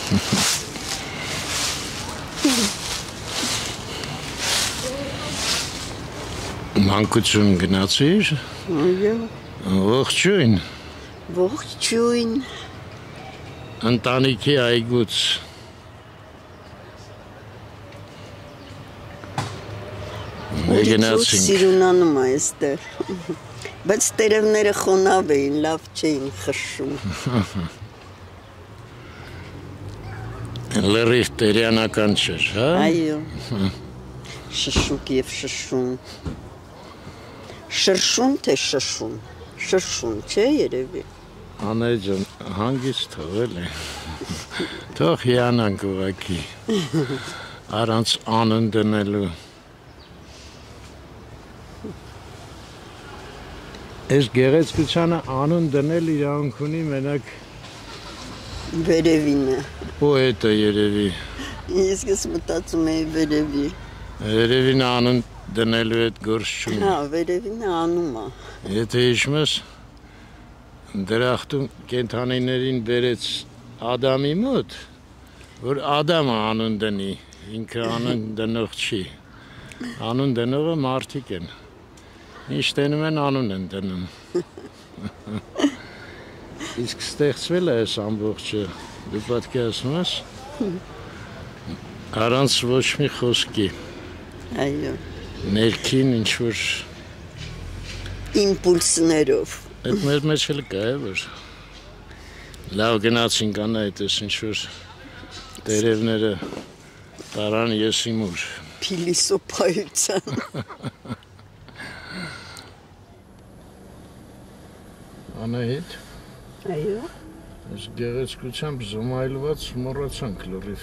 Մանկություն գնացիր։ Այո։ Ողջույն։ Ողջույն։ Ընտանիքի այգուց։ Գնացինք։ Սիրունանում այստեղ։ Բայց տերևները խոնավ էին, լավ չէին խշշում։ Լրիվ տերյանական չէր, հա։ Այո։ Շշուկ եւ շշում։ Շրշում թե շշում։ Շշում, չէ երևի։ Անեջան հանգիստ թողել է։ Թող հիանանք ուղակի։ Առանց անուն դնելու։ Այս գեղեցկությանը անուն դնել իրանք ունի մենակ Վերևինը։ պոետը երևի։ Ես մտածում էի վերևի։ Երևին անուն դնելու այդ գործ չունի։ Հա, վերևինը անում է։ Եթե հիշում ես դրախտում կենդանիներին բերեց Ադամի մոտ, որ Ադամը անուն դնի, ինքը անուն դնող չի։ Անուն դնողը մարդիկ են։ Ինչ տենում են անուն են դնում։ Իսկ ստեղծվել է այս ամբողջը, դու պատկերացնում ես, առանց ոչ մի խոսքի։ Այո։ Ներքին ինչ-որ Իմպուլսներով։ այդ մեր մեջ էլ կա է, որ լավ գնացինք անա այդպես ինչ-որ տերևները տարան ես իմ ուր։ Փիլիսոփայության։ Անահիտ։ Այո։ Այս գեղեցկությամբ զոմայլված մոռացանք լրիվ։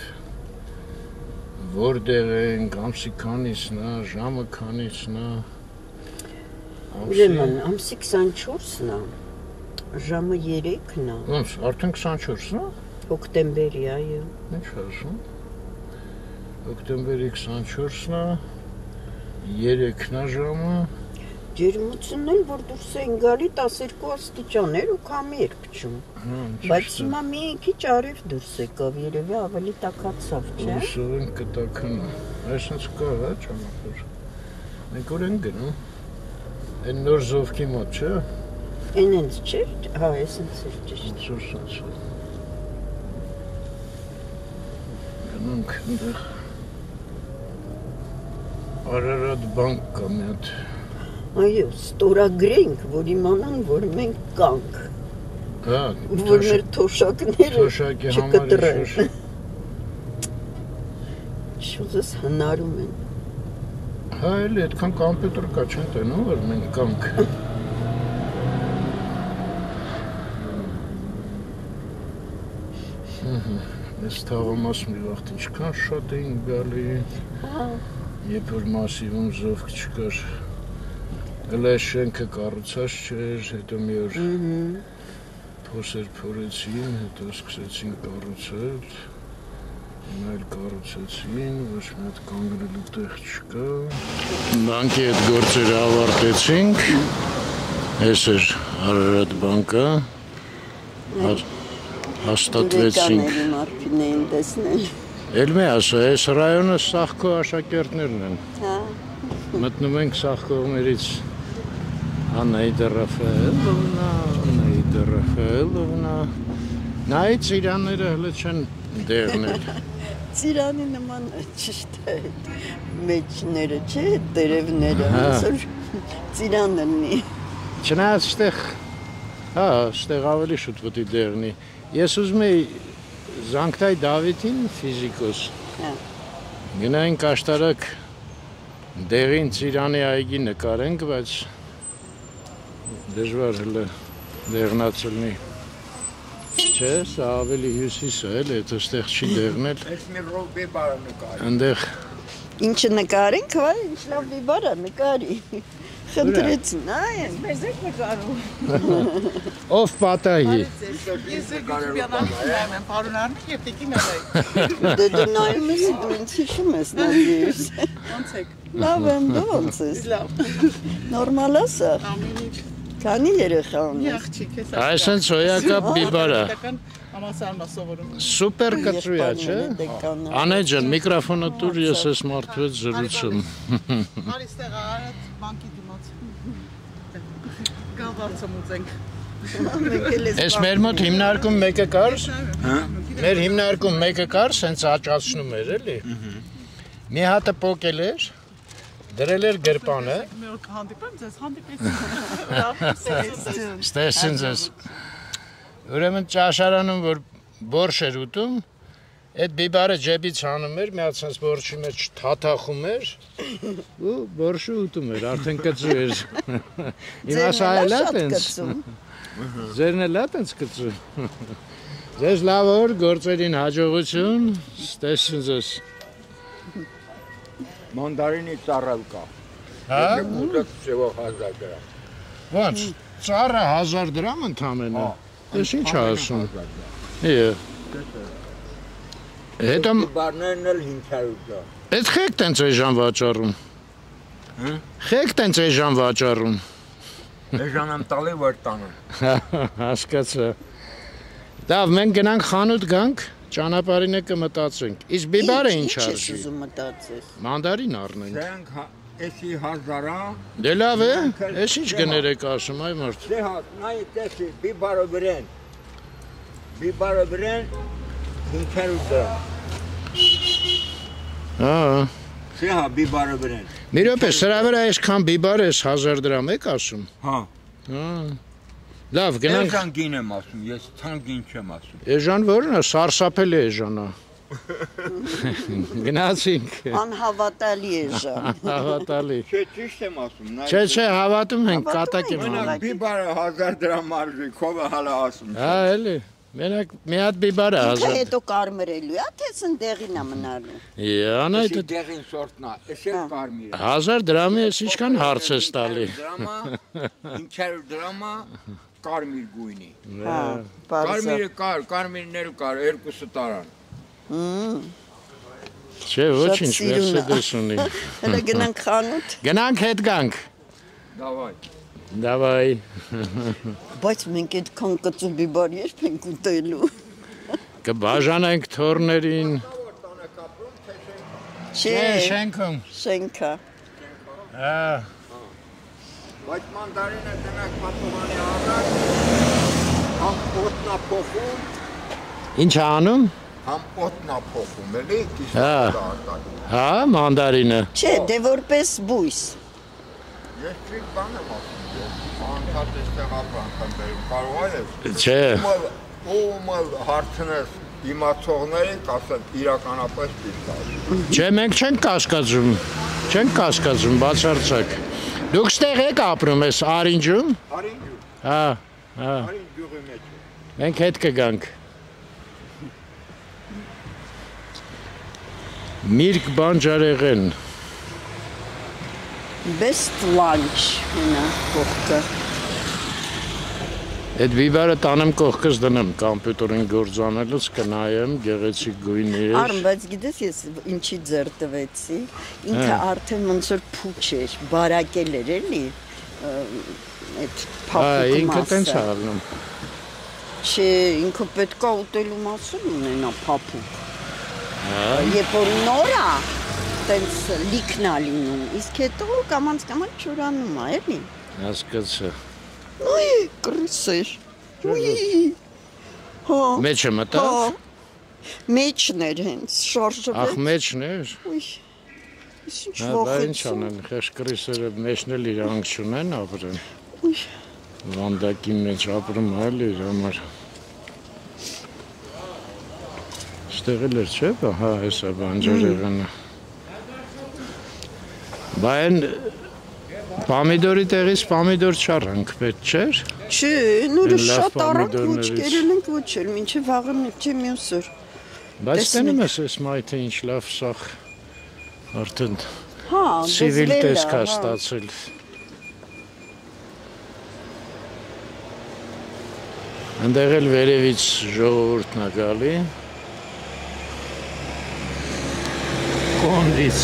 Որտեղ ենք, ամսի քանիսն է, ժամը քանիսն է։ Ուրեմն ամսի 24-ն է, ժամը 3-ն է։ Ոնց, արդեն 24-ն է։ Հոկտեմբերի, այո։ Ինչ ասում։ Հոկտեմբերի 24-ն է, 3-ն է ժամը։ Ջերմությունն էլ որ դուրս են գալի 12 աստիճաններ ու քամի էր փչում։ Բայց հիմա մի քիչ արև դուրս եկավ, երևի ավելի տաքացավ, չէ՞։ Ուսով են կտակնա։ Այսինքն կա, հա, ճանապարհ։ Մենք ուր ենք գնում։ Այն նոր զովքի մոտ, չէ՞։ Այն ինձ չէր, հա, այսինքն էր ճիշտ։ Գնանք այնտեղ Արարատ բանկ կա մի հատ։ Այո, ստորագրենք, որ իմանան, որ մենք կանք։ Հա, որ մեր թոշակները չկտրեն։ Շուզս հնարում են։ Հա, էլի այդքան կամպյուտեր կա չեն տենում, որ մենք կանք։ Ես թաղամաս մի վաղտ ինչքան շատ էինք գալի, երբ որ մասիվում զովք չկար, էլ այս շենքը կառուցած չէր, հետո մի օր փոսեր փորեցին, հետո սկսեցին կառուցել, այլ կառուցեցին, ոչ մի հատ կանգնելու տեղ չկա։ Բանկի այդ գործերը ավարտեցինք, այս էր Արարատ բանկը, հաստատվեցինք։ Դուրեկաների մարփին էին տեսնել։ Էլ մի ասա, այս ռայոնը սաղ քո աշակերտներն են։ Հա։ Մտնում ենք սաղ կողմերից Անահիտը Ռաֆայելովնա, նայ ծիրանները հլը չեն դեղնել։ Ծիրանի նման ճիշտ է մեջները, չէ, տերևները, ոնց որ ծիրանը լինի։ Չնայած ստեղ, հա, ստեղ ավելի շուտ պիտի դեղնի։ Ես ուզում էի Զանգթայ Դավիթին ֆիզիկոս։ Գնայինք աշտարակ դեղին ծիրանի այգի նկարենք, բայց դժվար հլը դեղնացլնի։ Չէ, սա ավելի հյուսիս է, էլ հետո ստեղ չի դեղնել։ Ես մի ռոբե բարը նկարի։ Ընդեղ Ինչը նկարենք, վայ, ինչ լավ բիբարա նկարի։ Խնդրեցին, այ։ Մեզ եք նկարում։ ով պատահի։ Ես Գյուլիանան նայում եմ, պարոնարնի և տիկին ալայ։ Դե դու նայում ես, դու ինձ հիշում ես նայես։ Ոնց եք։ Լավ եմ, դու ոնց ես։ Լավ։ Նորմալ է սա։ Ամեն ինչ։ Քանի երեխա ունես։ Աղջիկ ես։ Այսինքն սոյակապ բիբարա։ Համասարն ասովորում։ Սուպեր կծույա, չէ։ Անեջան, միկրոֆոնը դուր, ես ես մարդու հետ զրուցում։ Արիստեղ արդ բանկի դիմաց։ Գավարցը մուծենք։ Ես մեր մոտ հիմնարկում մեկը կար, մեր հիմնարկում մեկը կար, սենց աճացնում էր, էլի։ Մի հատը պոկել էր, դրել էր գրպանը։ Մեր հանդիպեմ ձեզ, հանդիպեցին։ Ստեսին ձեզ։ Ուրեմն ճաշարանում, որ բորշ էր ուտում, այդ բիբարը ջեբից հանում էր, մի հատ սենց բորշի մեջ թաթախում էր, ու բորշը ուտում էր, արդեն կծու էր։ Հիմա սա էլ է տենց։ Ձերն էլ է տենց կծու։ Ձեզ լավ օր, գործերին հաջողություն, ստեսին ձեզ։ Mandarini ծառալ կա։ Հա? Ուտած ծեվող 1000 դրամ։ Ոնց, ծառը 1000 դրամ ընդամենը։ Ես ինչ ասում։ Իե։ Հետո Բարներն էլ 500 դրամ։ այդ խեք տենց էժան վաճառում։ Հա? Խեք տենց էժան վաճառում։ Էժան եմ տալի որ տանը։ Հասկացա։ Դավ, մենք գնանք խանութ գանք, ճանապարհին է կմտածենք։ Իսկ բիբարը ինչ Ինչ ես արժի։ ուզում մտածես։ Մանդարին առնենք։ Դրանք էսի 1000-ա։ Դե լավ է, ես ինչ գներ եք ասում, այ մարդ։ Դե հա, նայ տեսի, բիբարը վրեն։ Բիբարը վրեն 500 դրամ։ Հա։ Դե հա, բիբարը վրեն։ Մի րոպե, սրա վրա այսքան բիբար ես 1000 դրամ եք ասում։ Հա։ Հա։ Լավ, գնանք։ Էժան գին եմ ասում, ես թանկ գին չեմ ասում։ Էժան որն է, սարսափելի էժանա։ Գնացինք։ Անհավատալի է ժան։ Հավատալի։ Չէ, ճիշտ եմ ասում, նայ։ Չէ, հավատում ենք, կատակ եմ Մենակ անում։ բիբարը 1000 դրամ արժի, քովը հալա ասում։ Հա, էլի։ Մենակ մի հատ բիբարը Ինքը 1000։ հետո կարմրելու է, թե սնդեղին է մնալու։ Յանա Էսի դեղին սորտնա, էսի կարմիր է։ 1000 դրամի ես ինչքան հարց ես տալի։ 500 դրամա կարմիր գույնի։ Հա, բարձր։ Կարմիրը կար, կարմիրներ կար, երկուսը տարան։ Չէ, ոչինչ, սիրուն է։ Mercedes ունի։ Հələ գնանք խանութ։ Գնանք հետ գանք։ Դավայ։ Դավայ։ Բայց մենք այդքան կծու բիբար երբ ենք ուտելու։ Կբաժանենք թորներին։ Չէ, Շենքում։ շենքա։ Հա։ Բայց մանդարինը տնակ պատուհանի առած, համ օտնա փոխում, Ինչ անում։ համ օտնա փոխում, էլի, Հա։ կիսատ։ Հա, մանդարինը։ Չէ, դե որպես բույս։ Ես չի բան եմ ասում, ես անդադ էստեղ ապրանք եմ բերում, կարող ես։ Չէ։ Ում հարցնես իմացողների, կասեն իրականապես ճիշտ է։ Չէ, մենք չենք կասկածում։ Չենք կասկածում, բացարձակ։ Դուք ստեղ եք ապրում ես Արինջում։ Արինջու, Հա, հա։ արինջուղի մեջ։ Մենք հետ կգանք։ Միրգ բանջարեղեն։ Best lunch հնա կողքը։ Այդ բիբարը տանեմ կողքս դնեմ, կամպյուտերին գործանելուց կնայեմ, գեղեցիկ գույնի էր։ Արմ, բայց գիտես ես ինչի ձեռ տվեցի։ Ինքը արդեն ոնց որ փուչ էր, բարակել էր էլի։ Այդ փափուկ ինքը տենց մասը։ ալնում։ Չէ, ինքը պետքա ուտելու մասը ունենա փափուկ։ Երբ որ նոր է, տենց լիքնա լինում, իսկ հետո կամանց չորանում է, էլի։ Հասկացա։ Ոյ, կրիսեր։ Ոյ։ Հա։ Մեջը մտավ։ Հա։ Մեջն էր հենց, շարժվել։ Ախ, մեջն էր։ Ոյ։ Ինչ Հա, բա ինչ անեն, խեղճկրիսերը մեջն էլ իրանք չունեն ապրեն։ Ոյ։ Վանդակի մեջ ապրում այլ իր համար։ Ստեղ էլ էր, չէ՞, հա, հեսա բանջարեղենը։ Բա այն պամիդորի տեղից պամիդոր չառանք, պետք չէր։ Չէ, նորը Լավ շատ առանք ոչ պոմիդորներից։ կերել ենք ոչ էլ, մինչև վաղը չէ մյուս օր։ Բայց Տեսնենք։ տենում ես այս մայթը ինչ լավ սախ արդեն Հա, սիվիլ դեզվել է, տեսք է հա։ ստացել։ Այնտեղ էլ վերևից ժողովուրդն է գալի։ Կոնդից։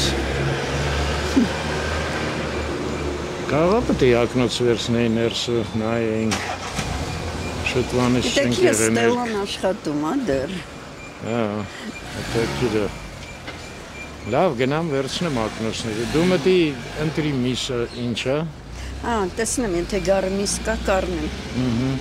Կարողա պետք է ակնոց վերցնեի ներսը նայենք։ Շուտվանից Գիտեք, ենք ես եղել։ Ստելլան աշխատում ա դեռ։ Հա, հետաքրքիր է։ Լավ, գնամ վերցնեմ ակնոցները։ Դու մտի ընտրի միսը ինչ է։ Տեսնեմ, եթե գարը միս կա, կառնեմ։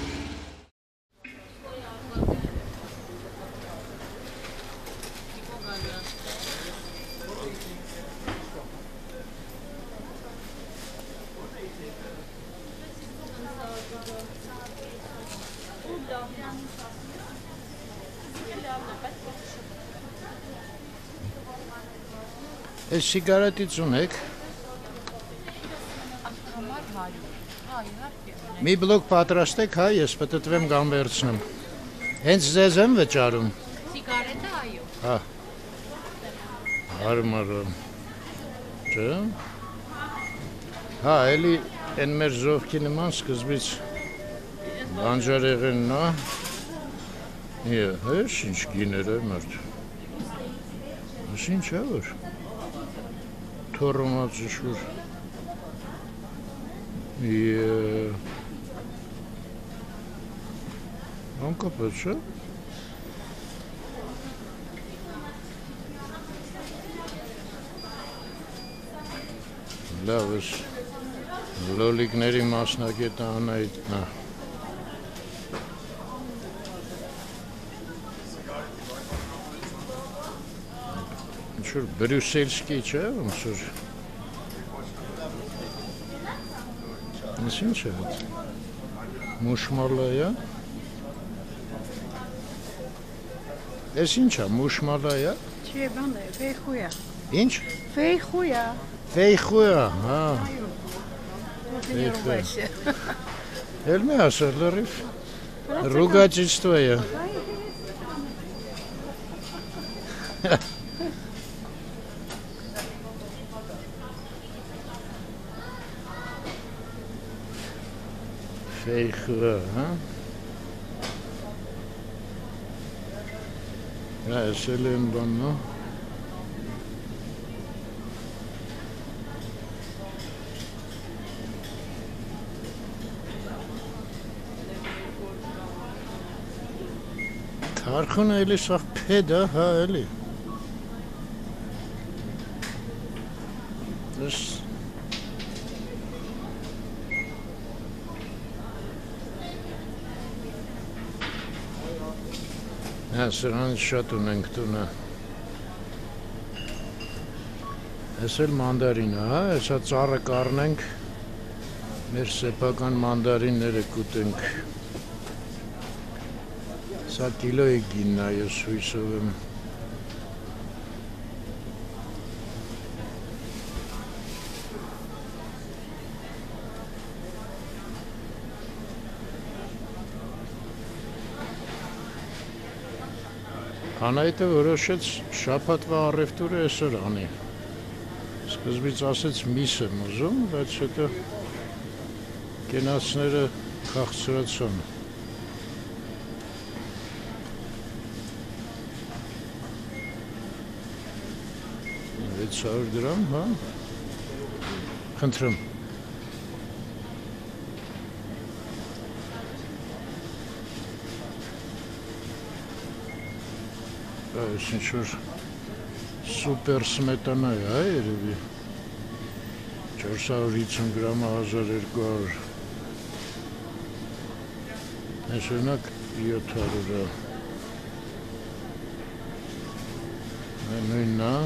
Այս սիգարետից ունեք։ Մի բլոկ պատրաստեք, հա, ես պտտվեմ կամ վերցնեմ։ Հենց ձեզ եմ վճարում։ Սիգարետը, այո։ Հա։ Հարմար։ Չէ։ Հա, էլի այն մեր զովքի նման սկզբից բանջարեղենն է։ Ես ինչ գիներ է մարդ։ Ինչ է որ։ Թորոմած շուր։ Անկապած չէ։ Լավ ես լոլիկների մասնակետը Անահիտն է։ Ինչ-որ բրյուսելսկի չէ, ոնց որ։ Այս ինչ է այդ։ Մուշմալայա։ Այս ինչ է, մուշմալայա։ Չէ, բան է, ֆեյխույա։ Ինչ։ Ֆեյխույա։ Ֆեյխույա, հա։ Ֆեյխույա։ Էլ մի ասել լրիվ։ Ռուգաչիստվայա։ Ֆեյխույա, հա։ Այս էլ են բան, նո։ Քարխունը էլի սաղ փեդ է, հա, էլի։ Դες Հա, սրանից շատ ունենք տունը։ Ես էլ մանդարինը, հա, եսա ծառը կառնենք, մեր սեփական մանդարինները կուտենք։ Սա կիլոյի գինն է, ես հույսով եմ։ Անահիտը որոշեց շաբաթվա առևտուրը այսօր անի։ Սկզբից ասեց միս եմ ուզում, բայց հետո կենացները քաղցրացան։ 600 դրամ, հա։ Խնդրեմ։ Այս ինչ-որ սուպեր սմետանա է, հա, երևի։ 450 գրամը 1200։ Այս օրինակ 700 է։ Նույնն է։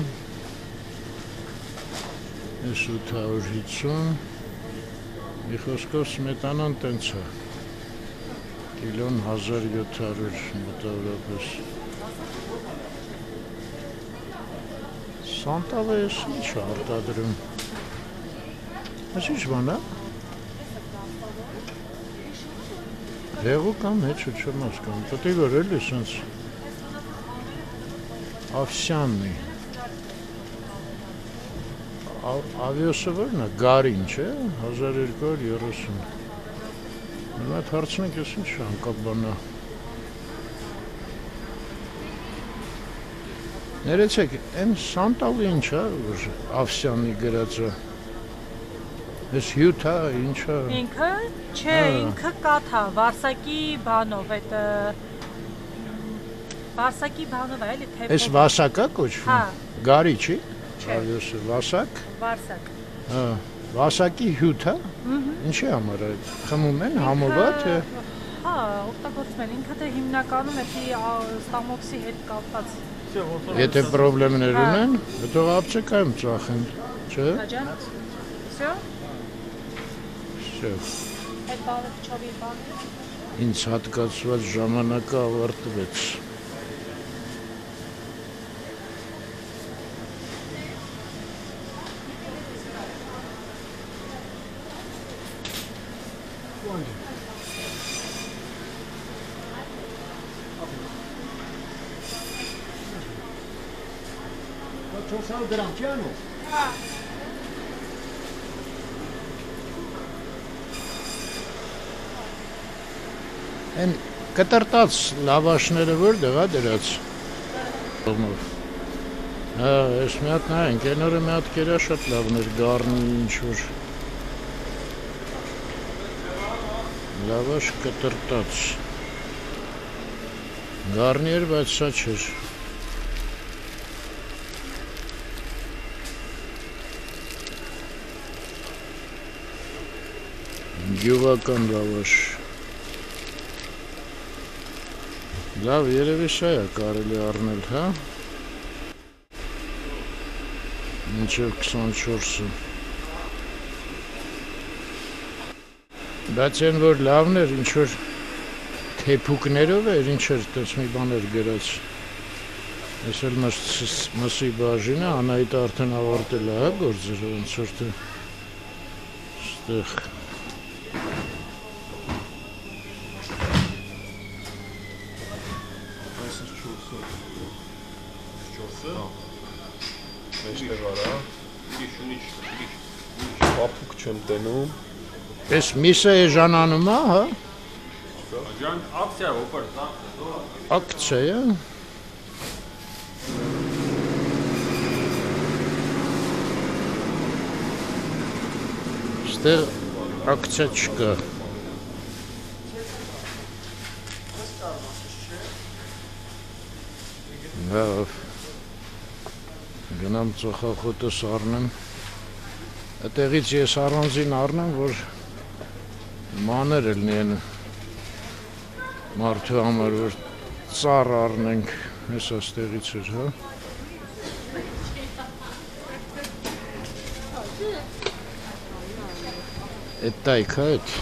Այս 850։ Մի խոսքով սմետանան տենց է։ Կիլոն 1700 մոտավորապես։ Սանտավը ես ինչ է արտադրում։ Այս ինչ բան է։ Հեղու կամ հետ չեմ հասկանում։ Պետք է որ էլի սենց ավսյանն է։ Ավիոսը որն է, գարին, չէ, 1230։ Հիմա հարցնենք ես ինչ անկապ բան է։ Ներեցեք, այն Սանտալը ինչ է, որ ավսյանի գրած է։ Էս հյութա, ինչա։ Ինքը, չէ, ինքը կաթա, Վարսակի բանով, այդ Վարսակի բանով է, էլի թեփով։ Էս վասակա կոչվում։ Հա։ Գարի չի։ Չէ։ Այո, վասակ։ Վարսակ։ Հա, վասակի հյութա։ Ինչի համար է։ Խմում են համովա թե։ Հա, օգտագործում են, ինքը դե հիմնականում էլի ստամոքսի հետ կապված։ Եթե խնդիրներ ունեն, հետո ապճակայում ծախեն, չէ։ Աջան։ Всё։ Всё։ Այդ բանը չավի բանը։ Ինձ հատկացված ժամանակը ավարտվեց։ Են կտրտած լավաշները որտեղ է դրած։ Հա, ես մի հատ նայենք, այն օրը մի հատ կերա շատ լավն էր, գառնի ինչ-որ։ Լավաշ կտրտած։ Գառնի էր, բայց սա չէր։ Գյուղական լավաշ։ Լավ, երևի շա է կարելի առնել, հա։ Մինչև 24-ը։ Բայց են որ լավն էր, ինչ-որ թեփուկներով էր, ինչ էր տես մի բան էր գրած։ Ես էլ մսի բաժինը, Անահիտը արդեն ավարտել է, հա, գործերը, ոնց որ թե ստեղ։ Ապուկ չեմ տենում։ Էս միսը էժանանում է, հա։ Ջան, ակցիա օպեր, Ակցիա։ Ստեղ ակցիա չկա։ Լավ։ Գնամ ծխախոտս առնեմ։ Այդտեղից ես առանձին առնեմ, որ մանր լինեն մարդու համար, որ ծառ առնենք, ես աստեղից էր, հա։ Այդ տայք, հա, այդ։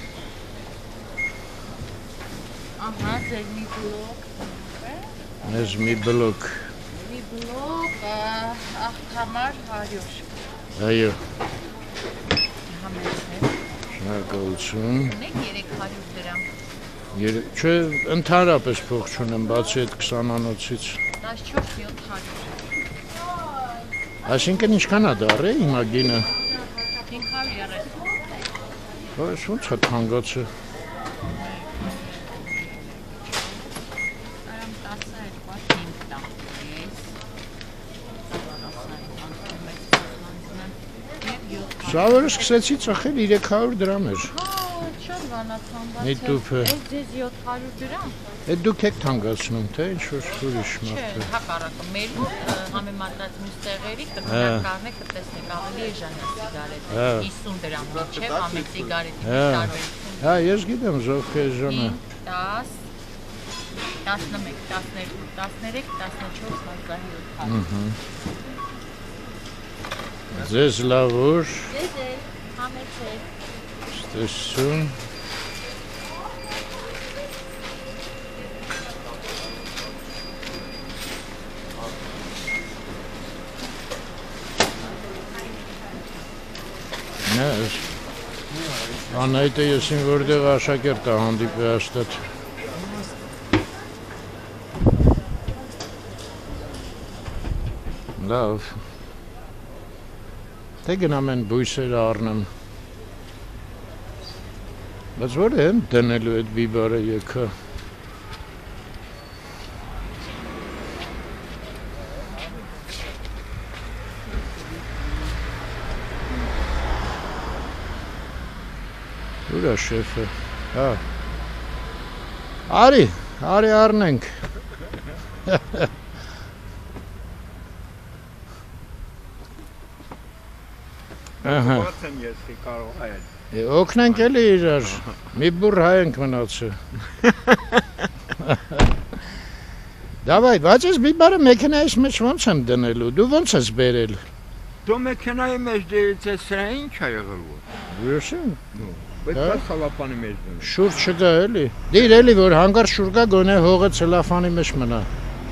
Ահա, ձեր մի բլոկ։ Ես մի բլոկ։ Մի բլոկ, աղթամար 100։ Այո, Համեցեք։ շնորհակալություն։ Ունեք 300 դրամ։ Չէ, ընդհանրապես փող չունեմ, բացի այդ 20-անոցից։ 14-700։ Այսինքն ինչքան է դառը հիմա գինը։ 530։ Այս ոնց է թանկացը։ Շավերը սկսեցի ծխել 300 դրամ էր։ Շատ վանացան, Մի տուփը։ Այս ձեզ 700 դրամ։ Այդ դուք եք թանկացնում, թե ինչ-որ ուրիշ Չէ, մարդ է։ հակառակը մեր համեմատած մյուս տեղերի կմնակարն է կտեսնեք ավելի էժան է սիգարետը։ 50 դրամ, չէ՞, ամեն սիգարետի տարբերություն։ Հա, ես գիտեմ, զովք է էժանը։ 10 11 12 13 14 1700։ Ձեզ լավ ուր։ Ձեզ էլ համեցեք։ Ստեսություն։ Նես։ Անահիտը եսին որտեղ աշակերտ է հանդիպի հաստատ։ Լավ։ Թե գնամ են բույսերը առնեմ։ Բայց որ եմ դնելու այդ բիբարը եկա։ Ուր է շեֆը։ Հա։ Արի առնենք։ Ահա։ Ո՞ց եմ ես կարող այլ։ Օգնենք էլի իրար։ Մի բուռ հայ ենք մնացը։ Դավայ, բայց ես բիբարը մեքենայից մեջ ոնց եմ դնելու։ Դու ոնց ես բերել։ Դու մեքենայի մեջ դերից սրա ինչ ա եղել որ։ Ուրիշն։ Բայց դա սալապանի մեջ դնում։ Շուր չկա էլի։ Դիր էլի որ հանգար շուր կա գոնե հողը ցելոֆանի մեջ մնա։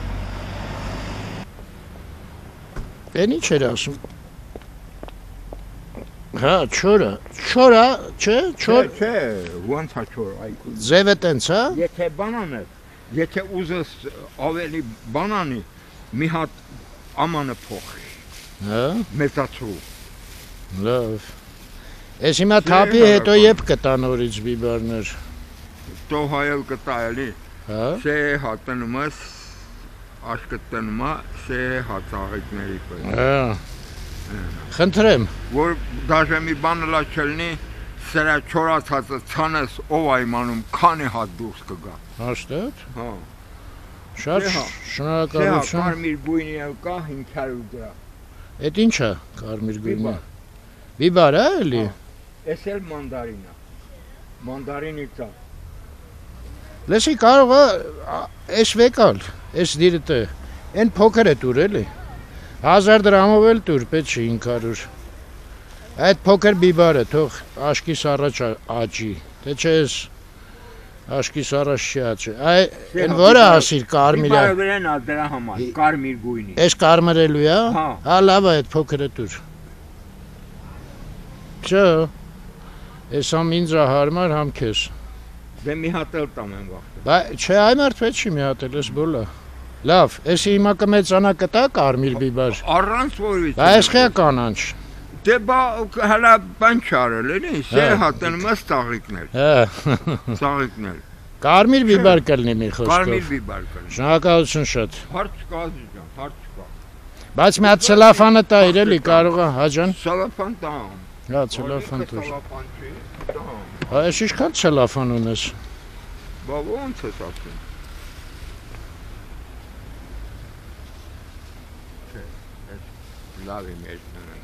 Էն ինչ էր ասում։ Հա, չորը, չէ, չոր։ Չէ, ոնց է չոր, այ։ Ձևը տենց, հա։ Եթե բանան է, եթե ուզես ավելի բանանի, մի հատ ամանը փոխի։ Հա։ Մեծացրու։ Լավ։ Ես հիմա թափի հետո եփ կտա նորից բիբարներ։ Դու հայել կտա էլի։ Հա։ Սե հատնում ես, աշկտնում է, սե հացաղիկների պես։ Հա։ Խնդրեմ։ Որ դաժե մի բան լա չլինի, սրա չորացածը ցանես ով է իմանում, քանի հատ դուրս կգա։ Հաշտետ։ Հա։ Շատ շնորհակալություն։ Կարմիր գույնի էլ կա 500 դրամ։ Էդ ի՞նչ է կարմիր գույնը։ Բիբար է էլի։ Էս էլ մանդարին է։ Մանդարինի ծա։ Լսի կարող է էս վեկալ, էս դիրտը։ Այն փոքր է դուր էլի։ 1000 դրամով էլ դուր, պետք չի 500։ Այդ փոքր բիբարը թող աշկիս առաջ աճի։ Թե չես աշկիս առաջ չի աճի։ Այն որը ասիր կարմիր է։ Բիբարը վրան է դրա համար, կարմիր գույնի։ Էս կարմրելու է։ Հա։ Հա լավ է այդ փոքրը դուր։ Չէ։ Էս համ ինձ է հարմար, համ քեզ։ Դե մի հատ էլ տամ եմ վախտը։ Բայց չէ, այ մարդ պետք չի մի հատ էլ, էս բոլա։ Լավ, էս հիմա կմեծանա կտա կարմիր բիբար։ Առանց որից։ Բայց խե կանանչ։ Դե բա հələ բան չարել էլի, սե հատնում ես ծաղիկներ։ Հա։ Ծաղիկներ։ Կարմիր բիբար կլինի մի խոսքով։ Կարմիր բիբար կլինի։ Շնորհակալություն շատ։ Հարց կա ջան, հարց կա։ Բայց մի հատ ցելոֆանը տա իր էլի կարող է, հա ջան։ Սալապան տամ։ Հա, ցելոֆան տուր։ Սալապան չի, տամ։ Հա, ես ինչքան ցելոֆան ունես։ Բա ոնց ես ասում։ Լավ եմ երբեմն։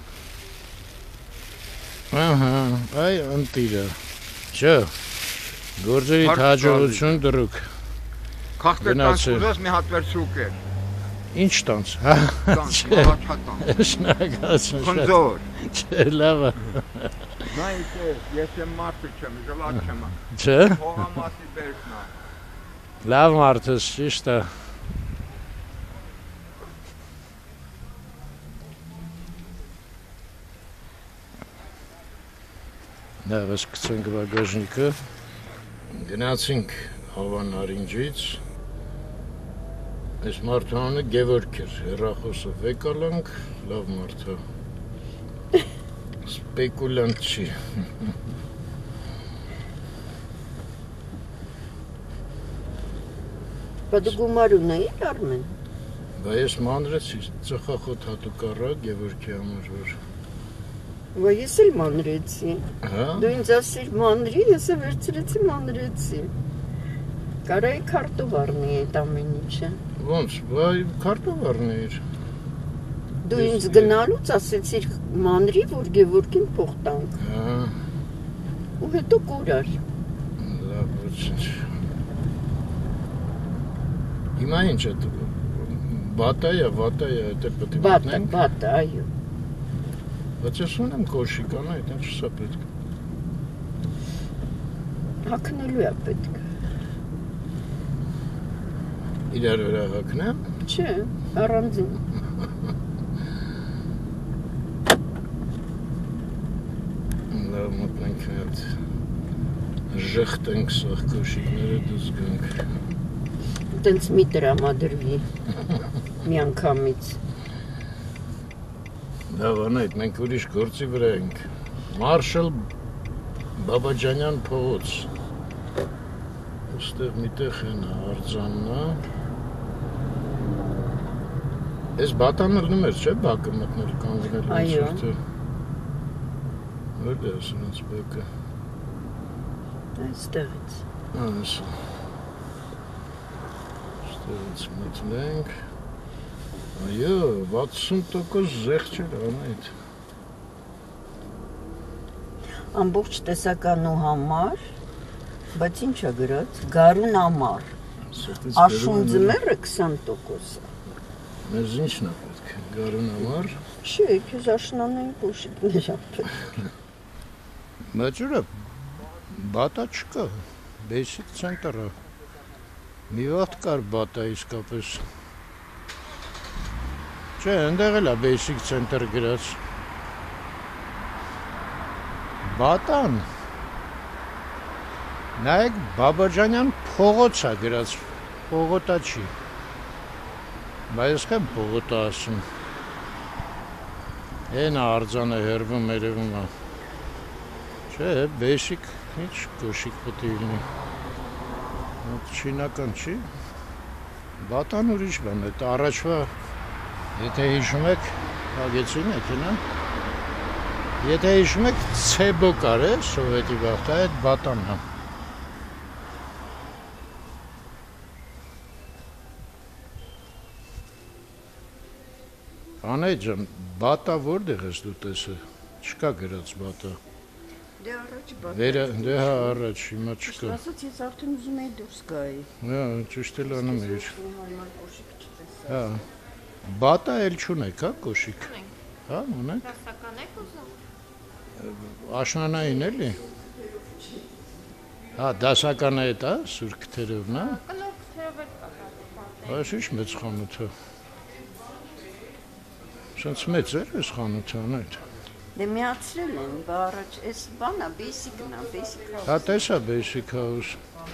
Ահա, այ ընտիրը։ Չէ։ Գործերի հաջողություն դրուկ։ Քաղտը տանց ուզես մի հատ վերցուկ է։ Ինչ տանց։ Հա։ Տանց, հաչատան։ Շնորհակալություն։ Խնձոր։ Չէ, լավ է։ Նա իթե, ես եմ մարդը չեմ, ժլատ չեմ։ Չէ։ Հողամասի բերքնա։ Լավ մարդ ես, ճիշտ է։ Լավ, ես գցենք բագաժնիկը։ Գնացինք Հավան Նարինջից։ Այս մարդու անունը Գևորգ էր, հեռախոսը վեկալանք, լավ մարդ է։ Սպեկուլյանտ չի։ Բա դու գումար ունեիր Արմեն։ Բա ես մանրեցի, ծխախոտ հատուկ առա Գևորգի համար որ։ Բա ես էլ մանրեցի։ Հա։ Դու ինձ ասիր մանրի, ես էլ վերցրեցի մանրեցի։ Կարայի քարտով առնի այդ ամեն ինչը։ Ոնց, բա քարտով առնեիր։ Դու ինձ գնալուց ասեցիր մանրի, որ Գևորգին փող տանք։ Հա։ Ու հետո կորար։ Լավ, ոչինչ։ Հիմա ինչ է դու։ Բատայա, այդ էլ պետք է մտնենք։ Բատա, այո։ Բայց ես ունեմ կոշիկան, այդ ինչ սա պետք է։ Հագնելու է պետք։ Իրար վրա հագնեմ։ Չէ, առանձին։ Լավ մտնենք այդ ժխտենք սաղ կոշիկները դուս գանք։ Տենց մի տրամադրվի մի անգամից։ Լավ անայդ, մենք ուրիշ գործի վրա ենք։ Մարշալ Բաբաջանյան փողոց։ Ոստեղ միտեղ են արձանն է։ Ես բատան մրնում էր, չէ, բակը մտնել կանգնել։ Այո։ Որտե ասում ես բակը։ Այստեղից։ Ասա։ Ստեղից մտնենք։ Այո, 60% զեղչեր անայդ։ Ամբողջ տեսականու համար, բայց ինչա գրած, գարուն ամառ։ Աշուն ձմեռը 20%-ը։ Մեզ ինչն է պետք, գարուն ամառ։ Չէ, քեզ աշնանային կոշիկներ ապել։ Մաճուրը բատա չկա, basic center-ը։ Մի վաղտ կար բատա իսկապես։ Չէ, ընդեղ էլ է basic center գրած։ Բատան։ Նայեք Բաբաջանյան փողոց է գրած, փողոտա չի։ Բայց կեմ փողոտա ասում։ Էն արձանը հերվում երևում է։ Չէ, basic, ինչ կոշիկ պետք է լինի։ Չինական չի։ Բատան ուրիշ բան է, առաջվա, եթե հիշում եք, հագեցին եք, հնա։ Եթե հիշում եք, ցեբո կար է, սովետի վաղտ, այդ բատանն է։ Անեջ ջան, բատա որտեղ ես դու տեսը, չկա գրած բատա։ Դե առաջ բատա։ Դե հա առաջ, հիմա չկա։ Ասաց ես արդեն ուզում էի դուրս գայի։ Հա, ճիշտ էլ անում էիր։ Հարմար կոշիկ չտեսա։ Հա։ Բատա էլ չունեք, հա, կոշիկ։ Հա, ունեք։ Դասական եք ուզում։ Աշնանային էլի։ Հա, դասականը է դա, սուրկ թերևն է։ Կլոր թերով էլ կա։ Այս ինչ մեծ խանութ է։ Շանց մեծ էր այս խանութը անայդ։ Դե միացրել են, բա առաջ, այս բանա, basic-ն է, basic house։ Հա, տեսա basic house։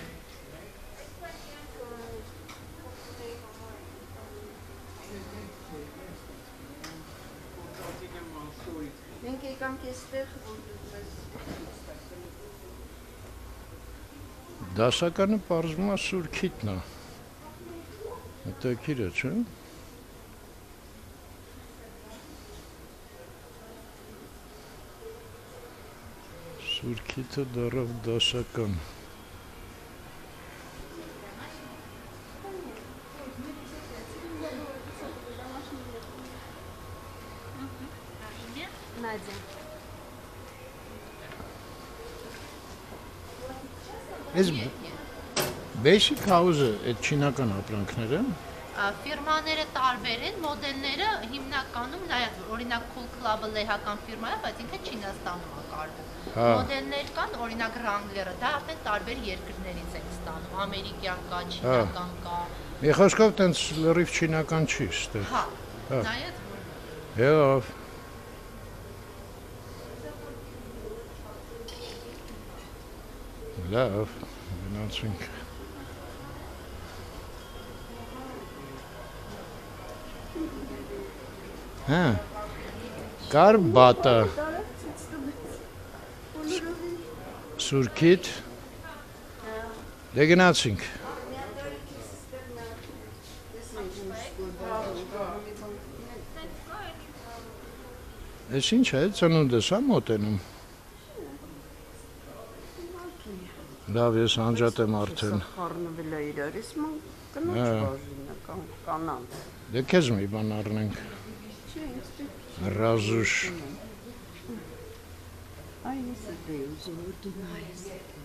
Մենք եկանք էստեղ, որ դու ես։ Դասականը պարզվում է սուրքիթն է։ Հետաքրքիր է, չէ՞։ Սուրքիթը դառավ դասական։ Այս basic house-ը այդ չինական ապրանքներ են։ Ֆիրմաները տարբեր են, մոդելները հիմնականում նայած օրինակ Cool Club-ը լեհական ֆիրմա է, բայց ինքը Չինաստանում է կարվում։ Մոդելներ կան, օրինակ Wrangler-ը, դա արդեն տարբեր երկրներից են ստանում, ամերիկյան կա, չինական կա։ Մի խոսքով տենց լրիվ չինական չի ստեղ։ Հա, նայած Եվ լավ, գնացինք։ Հա, կար բատա, սուրքիթ, դե գնացինք։ Ես ինչ է, ծնունդս է մոտենում։ Լավ, ես անջատեմ արդեն։ Խառնվել է իրար, ես ման կնոջ բաժինը կանանց։ Դե քեզ մի բան առնենք։ Ռազուշ։ Այ ես դե ուզում որ դու նայես։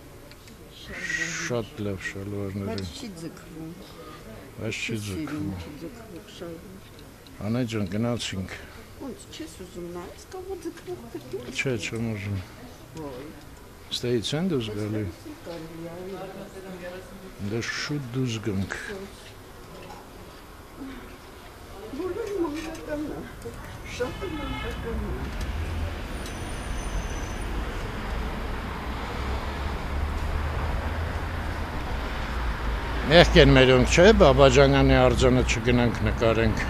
Շատ լավ շալվարներ Բայց են։ չի ձգվում։ Բայց չի ձգվում։ Չի ձգվում շալվար։ Անայ ջան, գնացինք։ Ոնց չես ուզում նայես, կա ձգվում։ Չէ, չեմ ուզում։ Ստեից են դուզ գալի։ Դե շուտ դուզ գնք։ Բոլորը մանկական է։ Շատ մանկական է։ Մեղք են մերոնք, չէ, Բաբաջանյանի արձանը չգնանք նկարենք։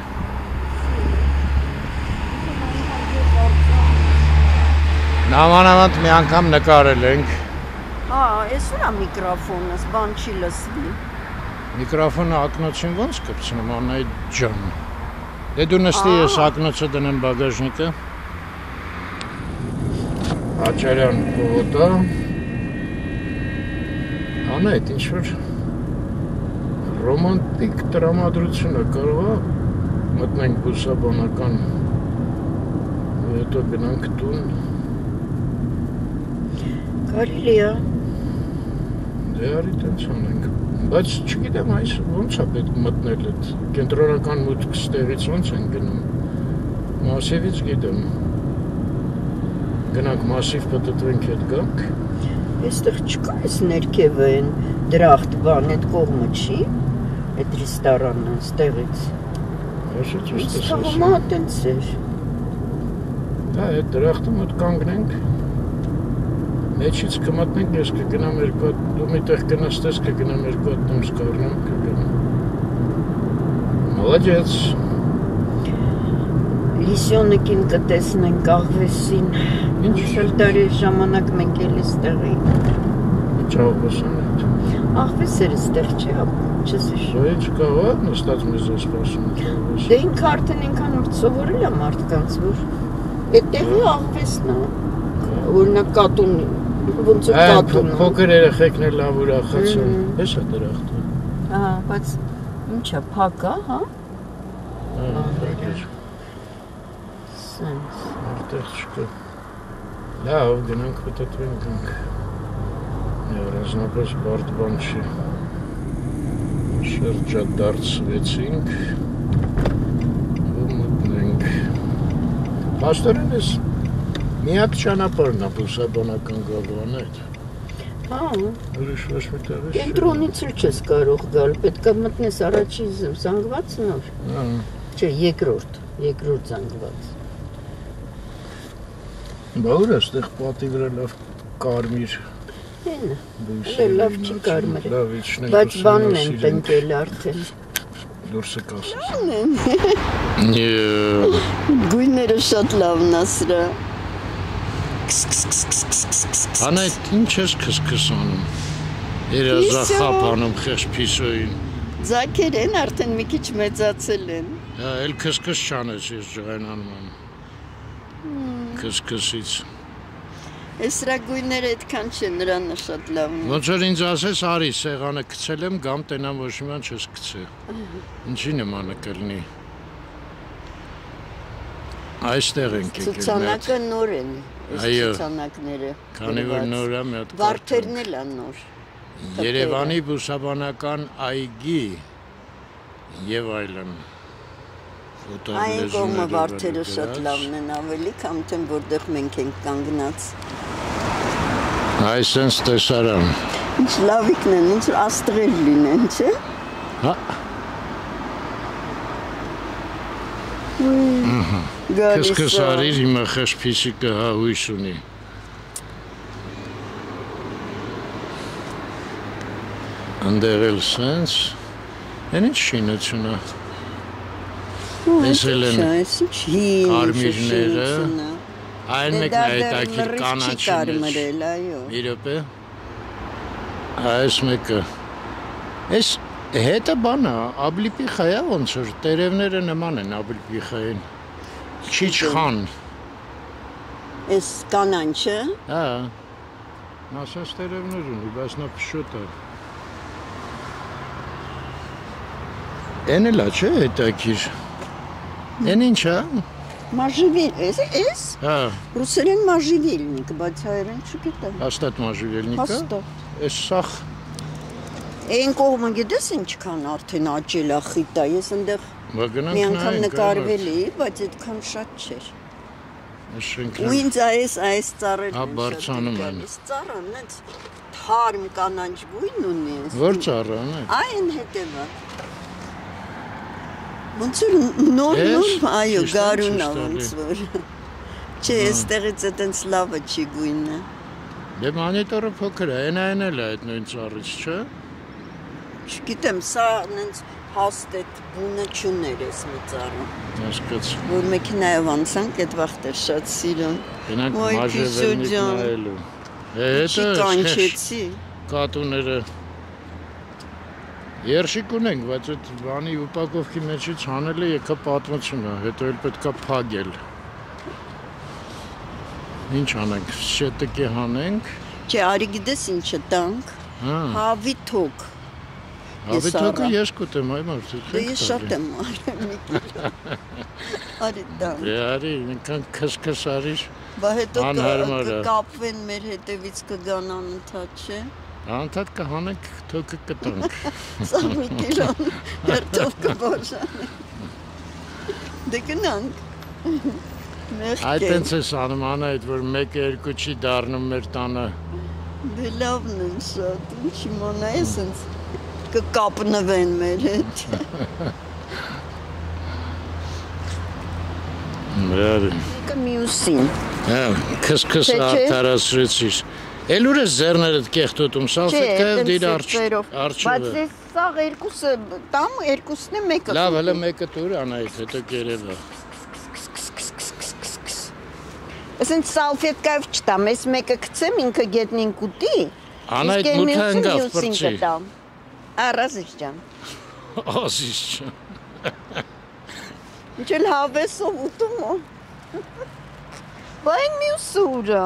Նամանավանդ մի անգամ նկարել ենք։ Հա, այսօր է միկրոֆոնս, բան չի լսվի։ Միկրոֆոնը ակնոցին ոնց կպցնում, Անայդ ջան։ Դե դու նստի ես ակնոցը դնեմ բագաժնիկը։ Հաչարյան փողոտը։ Անայդ ինչ-որ ռոմանտիկ տրամադրություն է կարող է մտնենք բուսաբանական ու հետո գնանք տուն Կարելի է Դե արի տենց անենք Բայց չգիտեմ այս ոնց է պետք մտնել այդ կենտրոնական մուտք ստեղից ոնց են գնում Մասիվից գիտեմ Գնանք մասիվ պտտվենք հետ գանք Այստեղ չկա այս ներքևը են դրախտ բան այդ կողմը չի այդ ռեստորանը ստեղից Այսուց Ինչ թվում է տենց էր Դա այդ դրախտը մոտ կանգնենք Մեջից կմտնենք ես կգնամ երկու հատ դու միտեղ կնստես կգնամ երկու հատ տոմս կառնեմ կգնամ Մոլոդեց Լիսյոնը կին կտեսնենք աղվեսին Ինչ Ինչ տարի ժամանակ մենք էլ ստեղ էինք Ինչ աղվեսան այդ Աղվես էր ստեղ չի չես Սա ինչ կարող է նստած մեզ է սպասում Դե ինքը արդեն ինքան սովորել է մարդկանց որ Այդտեղի աղվեսն է Օրինակ կատուն ոնց է կատուն Փոքր երեխեքն էլ լավ ուրախացան Էս է դրախտը Ահա բայց ինչ է փակ է հա Սենց Այդտեղ չկա Լավ գնանք պտտվենք գանք Առանձնապես բարդ բան չի Շրջադարձվեցինք ու մտնենք Պաստորեն ես միակ ճանապարհն է բուսաբանական գալուան այդ Հա Ուրիշ ոչ մի տեղի Կենտրոնից էլ չես կարող գալ պետք է մտնես առաջի զանգվածն որ Չէ երկրորդ զանգված Բա ուր է ստեղ պատի վրա լավ կարմիր Հենը լավ չի կարմիր Լավ իջնենք Բայց բանն են տնկել արդեն Դուրսը կասես Գույները շատ լավն է սրա Անայդ ինչ ես կսկսանում Երազախապ անում խեղճ պիսոյին Ձակեր են արդեն մի քիչ մեծացել են Էլ կսկս չանես ես ջղայն անում Կսկսից Այս սրա գույները այդքան չեն նրանը շատ լավն է Ոնց որ ինձ ասես արի սեղանը գցել եմ գամ տենամ ոչ մի բան չես գցե Ինչի նմանը կլինի Այստեղ ենք եկել Ցուցանակը նոր են Այո Ցուցանակները Քանի որ նոր է մի հատ Վարդերն էլ են նոր Երևանի բուսաբանական այգի եւ այլն Այն կողմը վարդերը շատ լավն են ավելի քան թե որտեղ մենք ենք կանգնած Այսենց տեսարան Ինչ լավիկն են, ինչ աստղեր լինեն, չէ? Հա Կսկս արիր հիմա խեղճ փիսիկը հա հույս ունի Անդեղ էլ սենց Են ինչ շինություն է Ես էլ են կարմիրները Այն մեկն է հետաքրքիր կանաչին Մի րոպե Այս մեկը Այս հետը բան է աբլիպիխա է ոնց որ տերևները նման են աբլիպիխային Չիչխան Այս կանանչը Հա Մասած տերևներ ունի բայց նա փշոտ է Են էլ է չէ հետաքրքիր Են ինչ է Մաժիվիլ, էս? Հա Ռուսերեն մաժիվիլնիկ, բայց հայերեն չգիտեմ Հաստատ մաժիվելնիկը Հաստատ Էս սախ Այն կողմը գիտես ինչքան արդեն աճել է խիտա, ես ընդեղ մի անգամ նկարվել էի, բայց այդքան շատ չէր Ու ինձ այս ծառերն են բարձանում են Ծառան էց թարմ կանանչ գույն ունի Որ ծառան է? Այն հետևը Ոնց որ նոր, այո, գարուն է ոնց որ Չէ, այստեղից այդենց լավը չի գույնը Դե մանիտորը փոքր է, այն էլ է այդ նույն ծառից, չէ? Չգիտեմ, սա նենց հաստ այդ բունը չուներ ես մի ծառը Հասկաց Որ մեքենայով անցանք, այդ վաղտեր շատ սիրուն Գնանք մաժևելնիկ նայելու Չի կանչեցի Կատուները Երշիկ ունենք, բայց այդ բանի ուպակովքի մեջից հանել է եկա պատմությունը, հետո էլ պետք է փագել Ինչ անենք, շետիկի հանենք Չէ, արի գիտես ինչը տանք Հավի թոք։ Հավի թոքը ես կուտեմ, այ մարդ։ Դե ես շատ եմ արել մի քիչ։ Արի դան։ Դե արի, ինքան քս արիր։ Բա հետո կկապվեն մեր հետևից կգան անընդհատ, չէ։ Անընդհատ կհանենք, թոքը կտանք։ Սա մի կիլոն հերթով կբաժանենք։ Դե գնանք։ Այդ տենց ես անում Անահիտ, որ մեկը երկու չի դառնում մեր տանը։ Դե լավն են շատ, ինչ իմանա ես ինձ կկապնվեն մեր հետ։ Բրավի։ Եկը մյուսին։ Քս արդարացրեցիր։ Էլ ուր ես ձեռներդ կեղտոտում, սալֆետկայով դիր արջիվը։ Բայց ես սաղ երկուսը տամ, երկուսն է մեկը։ Լավ, հələ մեկը տուր Անահիտ, հետո կերևա։ Ասենց սալֆետկայով չտամ, ես մեկը գցեմ, ինքը գետնին կուտի։ Անահիտ մութը ընկավ պրծի։ Առազիչ ջան։ Ազիչ ջան։ Ինչ էլ հավեսով ուտում ո։ Բա այն մյուսը ուրա։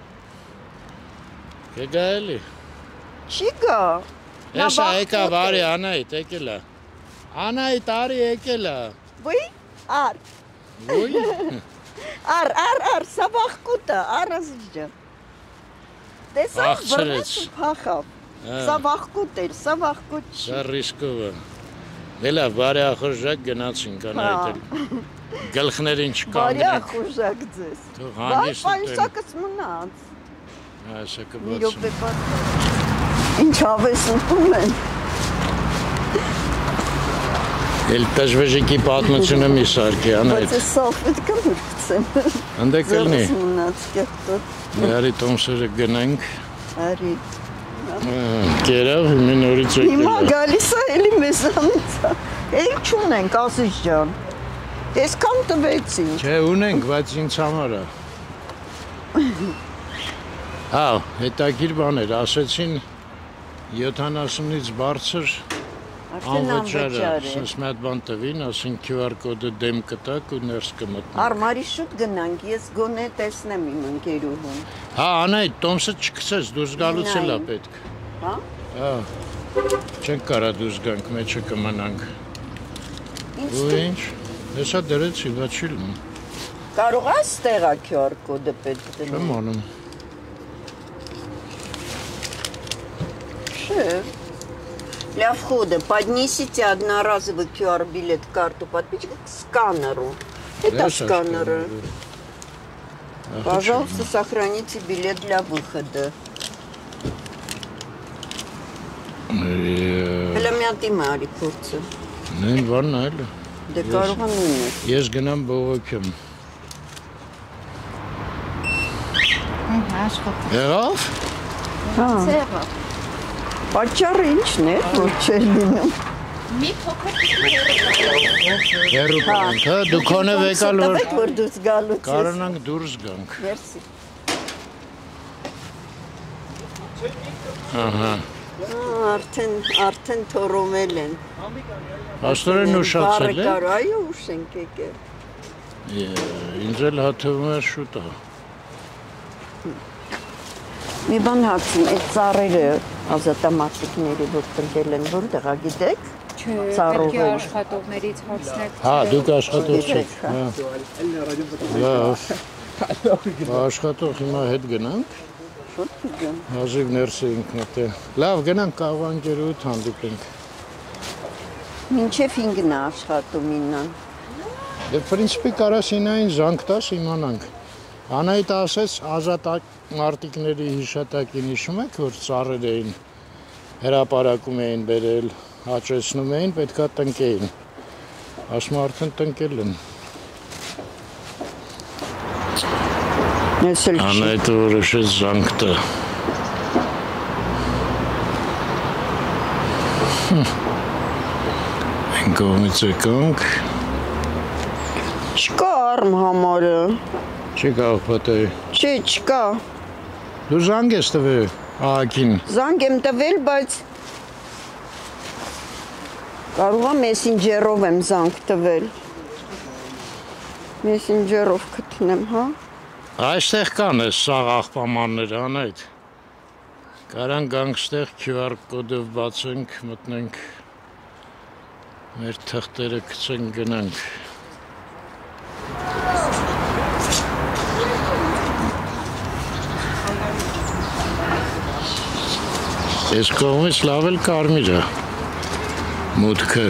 Կգա էլի։ Չի գա։ Էսա եկա վարի Անահիտ, եկել է։ Անահիտ արի եկել է։ Ոյ, ար։ Ոյ։ Ար, սա վախկուտը, առազիչ ջան։ Տեսավ, վրնես ու փախավ։ Սա վախկուտ էր, սա վախկուտ չի։ Սա ռիսկով է։ Դե լավ, բարի ախորժակ գնացինք Անահիտ։ Գլխներին չկանգնենք։ Բարի ախորժակ ձեզ։ Թող հանգիստ ուտեն։ Բայց սակս մնաց։ Այսա Մի կբացում։ րոպե պատմեմ։ Ինչ հավես ուտում են։ Էլ տժվեժիկի պատմությունը մի սարքի Անահիտ։ Բայց ես սալֆետկա մրգցեմ։ Անդե կլնի։ Ձերս մնաց կեղտոտ։ Արի տոմսերը գնանք։ Արի։ Կերավ, մի նորից եկել է։ Հիմա գալիս է էլի մեզանից։ Էլ չունենք, Ազիզ ջան։ Այսքան տվեցին։ Չէ, ունենք, բայց ինձ համար է։ Հա, հետաքրքիր բաներ, ասեցին 70-ից բարձր անվճար է։ Սենց մի հատ բան տվին, ասին QR կոդը դեմ կտակ ու ներս կմտնենք։ Արմարի շուտ գնանք, ես գոնե տեսնեմ իմ ընկերուհուն։ Հա, Անահիտ, տոմսը չքցես, դուրս գալուց էլ է պետք։ Հա։ Հա։ Չենք կարա դուրս գանք, մեջը կմնանք։ Ու ինչ։ Հեսա դրեցի, բա չի լում։ Կարող ես տեղա QR կոդը պետք դնել։ Չեմ անում։ Шеф, для входа поднесите одноразовый QR-билет, карту, подпишите к сканеру. Это сканеры. Пожалуйста, сохраните билет для выхода. Элемент имари փորձը։ Նույն բանն այլ է։ Դե կարող է նույնը։ Ես գնամ բողոքեմ։ Եղավ։ Հա։ Եղավ։ Պատճառը ինչն է, որ չէր լինում։ Մի փոքր Հերու կանք, հա, դու քոնը եկալ որ դուրս գալուց ես։ Կարողանանք դուրս գանք։ Մերսի։ Ահա։ Արդեն թորոմել են։ Աստորեն ուշացել է։ Այո, ուշ ենք եկել։ Ինձ էլ հաթվում է շուտ է։ Մի բան հացում, այդ ծառերը ազատամարտիկների որ տնկել են, որտեղ է գիտեք։ Չէ, պետք է աշխատողներից հարցնել։ Հա, դուք աշխատող չեք։ Լավ։ Աշխատող հիմա հետ գնանք։ Շուտ գնանք։ Հազիվ ներսը ինքնատե։ Լավ, գնանք կաղվանկերուդ հանդիպենք։ Մինչև 5-ն է աշխատում իննան։ Դե պրինցիպի կարաս ինային զանգ տաս իմանանք։ Անահիտ ասեց ազատ մարտիկների հիշատակին հիշում եք, որ ծառեր էին հրապարակում էին բերել, հաճեցնում էին, պետքա տնկեին։ Ասում արդեն տնկել են։ Անահիտը որոշեց զանգ տա։ Այն կողմից եկանք։ Չկա արմ համարը։ Չի կարող պատահի։ Չէ, չկա։ Դու զանգ ես տվել ահագին։ Զանգ եմ տվել, բայց կարող եմ մեսենջերով եմ զանգ տվել։ Մեսենջերով գտնեմ, հա։ Այստեղ կան այս սաղ աղբամանները, Անահիտ։ Կարան գանգստեղ QR կոդով բացենք, մտնենք, մեր թղթերը գցենք, գնանք։ Այս կողմից լավ էլ կարմիր է, մուտքը։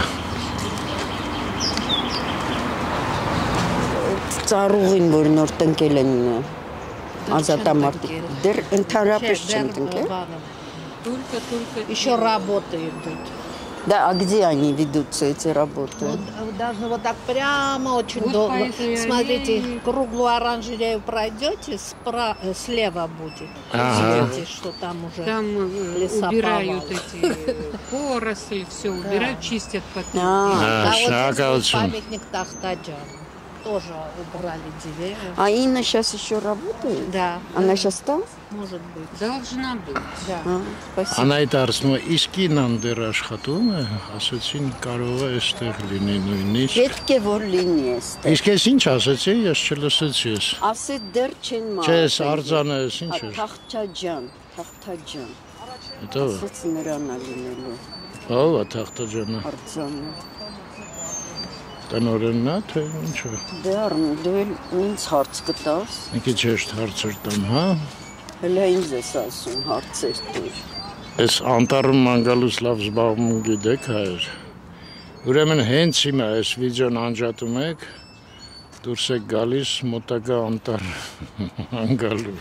Ծառուղին, որ նոր տնկել են ազատամարտիկ, դեռ ընդհանրապես չեն տնկել։ Только еще работают тут. Да, а где они ведутся, эти работы? Должны вот так прямо очень долго. Смотрите, круглую оранжерею пройдете, слева будет. Видите, что там уже убирают эти поросли, все убирают, чистят потом. А вот здесь памятник Тахтаджану. Тоже убрали деревья. А Инна сейчас еще работает? Да. Она сейчас там? Может быть. Должна быть. Да. Спасибо. Она это арсնում է, իսկ ինան դեռ աշխատում է, ասեցին կարող է այստեղ լինի նույնիսկ։ Պետք է որ լինի այստեղ։ Իսկ ես ինչ ասեցի, ես չլսեցի ես։ Ասեց դեռ չեն մահ։ Չես արձանը ես ինչ էր։ Թախտաջան։ Հետո ասեց նրան է լինելու։ ով է Թախտաջանը։ Արձանը։ Տնօրենն է, թե ինչ է։ Դու ինձ հարց կտաս։ Մի քիչ հեշտ հարցեր տամ, հա։ Հələ ինձ ես ասում հարցեր տուր։ Այս անտառում մանգալուց լավ զբաղվում գիտեք հայր։ Ուրեմն հենց հիմա այս վիդեոն անջատում եք, դուրս եք գալիս մոտակա անտառ մանգալու։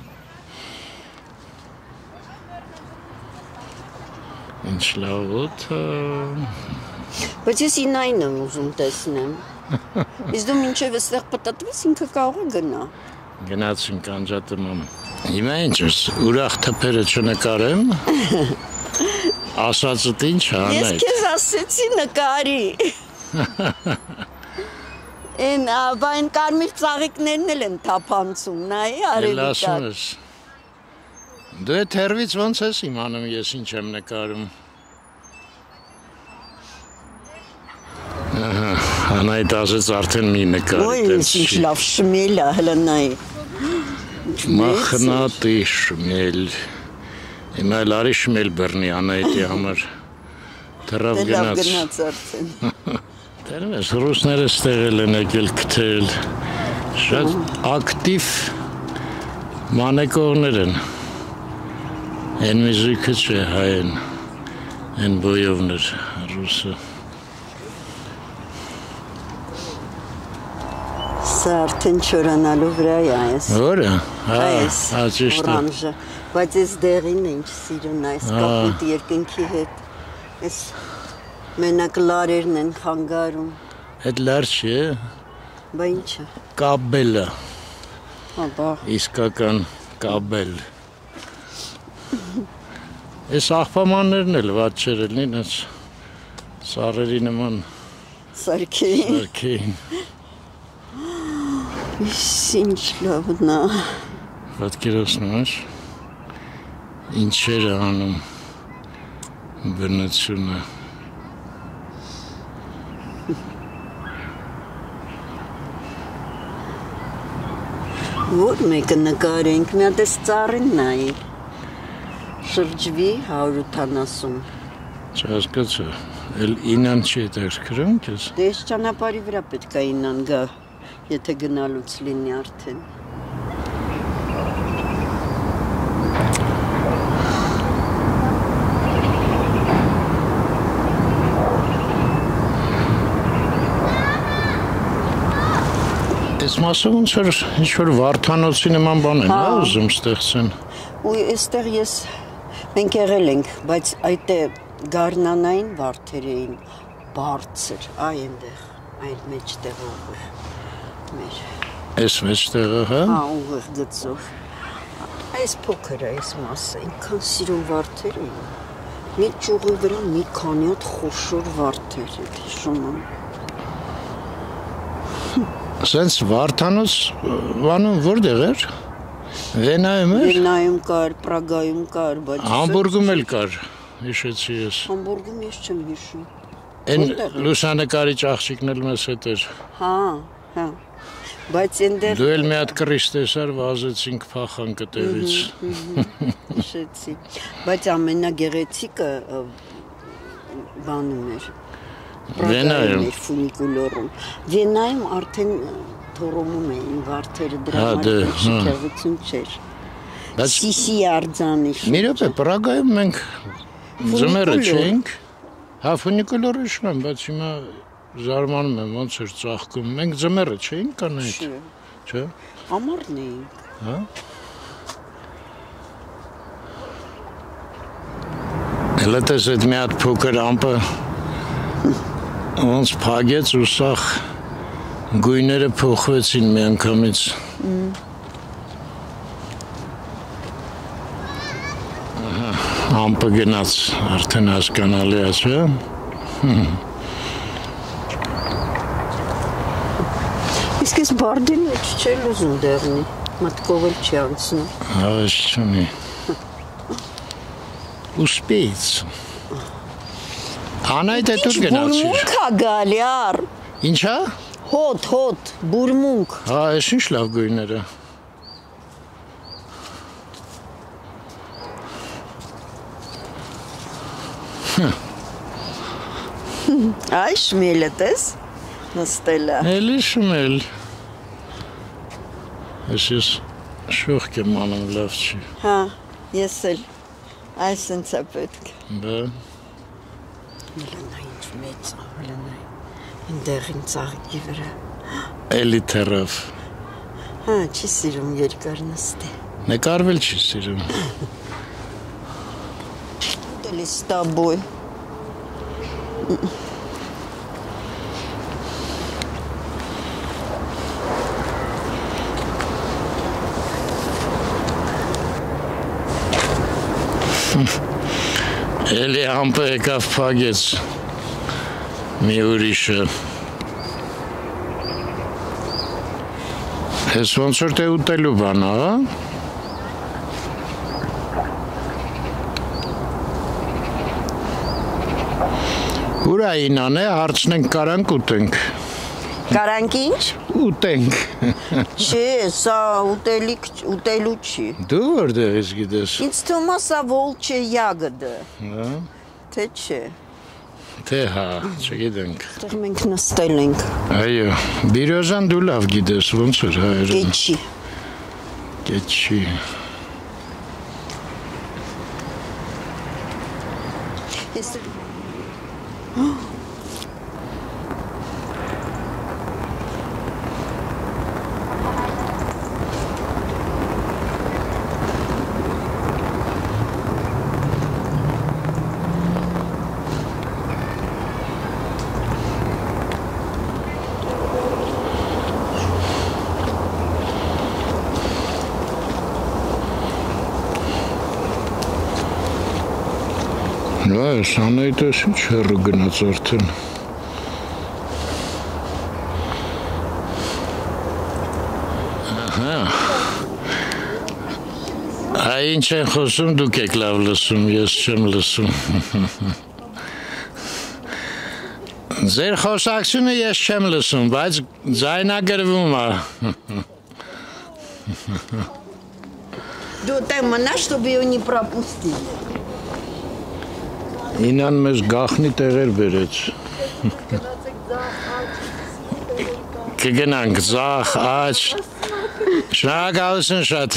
Ինչ լավ օդը։ Բայց ես Ինային եմ ուզում տեսնեմ։ Իսկ դու մինչև այստեղ պտտվես ինքը կարող է գնա։ Գնացինք անջատում։ Հիմա ինչ ես, ուրախ թփերը չնկարեմ։ Ասածդ ինչ անեք։ Ես քեզ ասեցի նկարի։ Այն կարմիր ծաղիկներն էլ են թափանցում, նայի արևիկա։ Դու այդ հեռվից ոնց ես իմանում ես ինչ եմ նկարում։ Անայդ ասեց արդեն մի նկար։ Ոյ, ինչ լավ շմել է, հլը նայի։ Մախնատի շմել։ Հիմա էլ արի շմել բռնի Անայդի համար։ Դրավ գնաց արդեն։ Դերում ես, ռուսները ստեղել են եկել կթել։ Շատ ակտիվ մանեկողներ են։ Են մի զույգը չէ հայեն, են բոյովներ ռուսը։ Սա արդեն չորանալու վրա է այս։ Որը? Այս, ճիշտ է։ օրանժը, բայց այս դեղին է ինչ սիրուն այս կապույտ երկնքի հետ, այս մենակ լարերն են խանգարում։ Այդ լար չի է։ Բա ինչ է։ Կաբելը։ Աբա։ Իսկական կաբել։ Այս աղբամաններն էլ վատ չեր էլ նինած սարերի նման սարքեին։ Ինչ լավն է։ Պատկերացնում ես, ինչեր է անում բնությունը։ Որ մեկը նկարենք, մի հատ էս ծառին նայի։ Շրջվի 180։ Չհասկացա, էլ ինան չի հետաքրքրում քեզ։ Դե այս ճանապարհի վրա պետք է ինան գա, եթե գնալուց լինի արդեն։ Այս մասը ոնց որ ինչ-որ վարդանոցի նման բան են, հա, ուզում ստեղծեն։ Ու այստեղ մենք եղել ենք, բայց այդ գարնանային վարդեր էին, բարձր, այնտեղ, այդ մեջտեղով մեր։ Այս մեջտեղը, հա։ Հա, ուղիղ գծով։ Այս փոքր է այս մասը, ինքան սիրուն վարդեր էին։ Մի ճյուղի վրա մի քանի հատ խոշոր վարդեր է հիշում եմ։ Սենց վարդանոց բանում որտեղ էր։ Վենայում էր։ Վենայում կար, Պրագայում կար, բայց Համբուրգում էլ կար, հիշեցի ես։ Համբուրգում ես չեմ հիշում։ Այն լուսանկարիչ աղջիկն էլ մեզ հետ էր։ Հա, հա։ Բայց այնտեղ Դու էլ մի հատ կռիչ տեսար վազեցինք փախան կտեղից։ Հիշեցի։ Բայց ամենագեղեցիկը բանում էր։ Վենայում ֆունիկուլորում։ Վենայում արդեն թորոմում էին վարդերը դրա համար շքեղություն չէր։ Սիսի արձանի։ Մի րոպե, Պրագայում մենք ձմեռը չէինք։ Հա ֆունիկուլորը շնամ, բայց հիմա զարմանում եմ ոնց էր ծաղկում։ Մենք ձմեռը չէինք կան այդ։ Չէ։ Ամառն էինք։ Հա։ Հələ տես այդ մի հատ փոքր ամպը ոնց փագեց ու սաղ գույները փոխվեցին մի անգամից։ Ամպը գնաց, արդեն հասկանալի է, չէ՞։ Իսկ ես բարդին մեջ չէ լուզում դեղնի, մտքով էլ չի անցնում։ Հավես չունի։ Ուսպից։ Անայդ է դուր գնացիր։ Բուրմունք ա գալի առ։ Ինչա։ Հոտ, բուրմունք։ Հա, ես ինչ լավ գույները։ Այ շմելը տես, նստելը։ Էլի շմել։ Ես շուխ եմ անում լավ չի։ Հա, ես էլ, այս ընց է պետք։ Բա։ Հելանա ինչ մեծ, հելանա, ինդեղին ծաղկի վրա։ Էլի թերավ։ Հա, չի սիրում երկար նստի։ Նկարվել չի սիրում։ Դելի с тобой։ Էլի ամպը եկավ փագեց մի ուրիշը։ Ես ոնց որ թե ուտելու բան, աղա։ Ուրային է, հարցնենք կարանք ուտենք։ Կարանք ինչ։ Ուտենք։ Չէ, սա ուտելու չի։ Դու որտեղից գիտես։ Ինձ թվում է սա волчья ягода։ Հա։ Թե չէ։ Թե հա, չգիտենք։ Այդտեղ մենք նստել ենք։ Այո, Բիրոզան դու լավ գիտես, ոնց էր հայերեն։ Կեչի։ Կեչի։ Ես Այս անայտես ինչ հեռու գնաց արդեն։ Ահա։ Այ ինչ են խոսում, դուք եք լավ լսում, ես չեմ լսում։ Ձեր խոսակցությունը ես չեմ լսում, բայց ձայնագրվում է։ Դու там մնա, чтобы ее не пропустили։ Ինան մեզ գախնի տեղեր բերեց։ Կգնանք ձախ, աջ, շնորհակալություն շատ։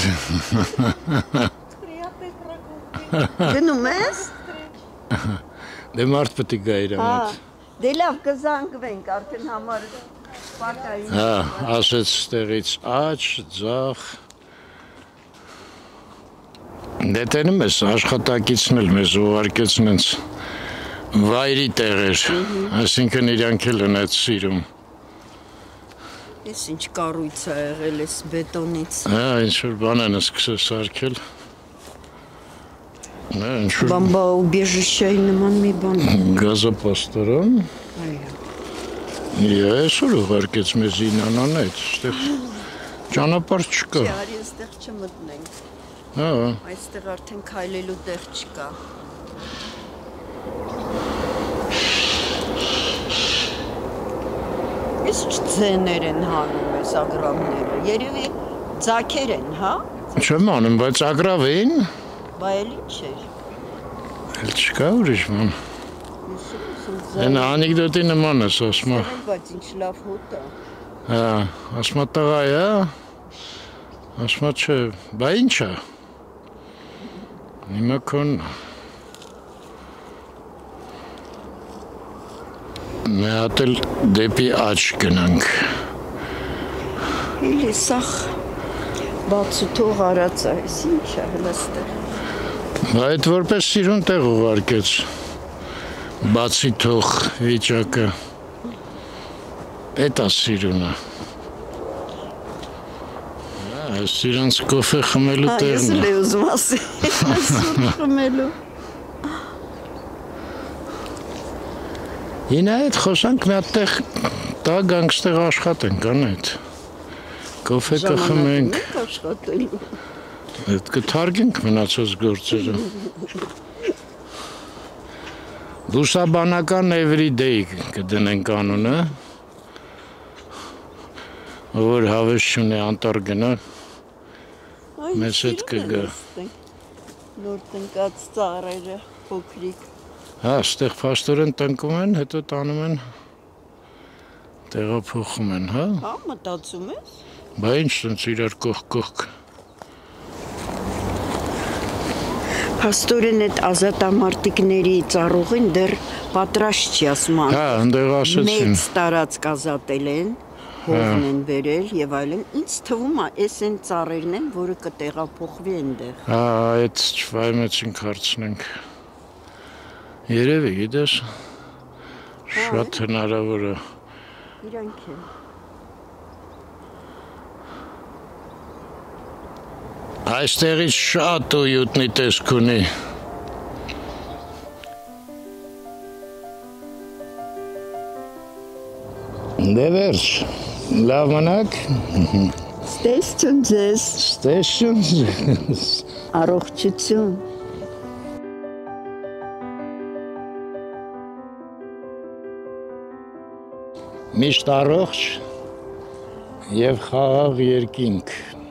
Գնում ես։ Դե մարդ պետք է գա իր մոտ։ Դե լավ կզանգվենք, արդեն համարը սպակային։ Հա, ասեց ստեղից աջ, ձախ։ Դե տենում ես աշխատակիցն էլ մեզ ուղարկեց նենց վայրի տեղեր, այսինքն իրանք էլ են այդ սիրում։ Ես ինչ կառույց է եղել ես բետոնից։ Հա, ինչ-որ բան են սկսել սարքել։ Բամբաուբեժիշայի նման մի բան։ Գազապաստարան։ Այո։ Այսօր ուղարկեց մեզ Ինանան այդ, այստեղ ճանապարհ չկա։ Չի, արի այստեղ չմտնենք։ Հա։ Այստեղ արդեն քայլելու տեղ չկա։ Ես ձեներ են հանում ես ծագրավները։ Երևի ձակեր են, հա։ Չեմ անում, բայց ագրավին։ Բա էլի չէր։ Էլ չկա ուրիշ ման։ Այն անեկդոտի նման է, ասма։ Բայց ինչ լավ հոտ է։ Հա, ասма տղա է, ասма չէ, բա ինչ է։ Հիմա քոն Մի հատ էլ դեպի աճ գնանք։ Էլի սախ բացուտող արած է, ինչ է հլստեղ։ Այդ որպես սիրուն տեղ ուղարկեց, բացի թող վիճակը, էտ է սիրունը։ Սիրանց կոֆե խմելու տեղն է։ Ես էլ է ուզում ասի, սուր խմելու։ Ինա այդ խոսանք մի հատ տեղ տա գանգստեղ աշխատենք, ան այդ։ Կոֆե կխմենք։ Այդ կթարգենք մնացած գործերը։ Բուսաբանական everyday կդնենք անունը, որ հավես չունի անտառ գնա, մեզ հետ կգա։ Նոր տնկած ծառերը, փոքրիկ։ Հա, ստեղ փաստորեն տնկում են, հետո տանում են, տեղափոխում են, հա։ Հա, մտածում ես։ Բա ինչ սենց իրար կողք։ Փաստորեն այդ ազատամարտիկների ծառուղին դեռ պատրաստ չի ասում։ Հա, ընդեղ ասեցին։ Մեծ տարածք ազատել են, հողն են վերել եւ այլն։ Ինչ թվում է, էս են ծառերն են, որը կտեղափոխվի այնտեղ։ Հա, այդ չվայմեցինք հարցնենք։ Երևի, գիտես, շատ հնարավոր է։ Իրանք են։ Այստեղից շատ ույուտնի տեսք ունի։ Դե վերջ, լավ մնաք։ Ստեսություն ձեզ։ Ստեսություն ձեզ։ Առողջություն։ Միշտ առողջ և խաղաղ երկինք։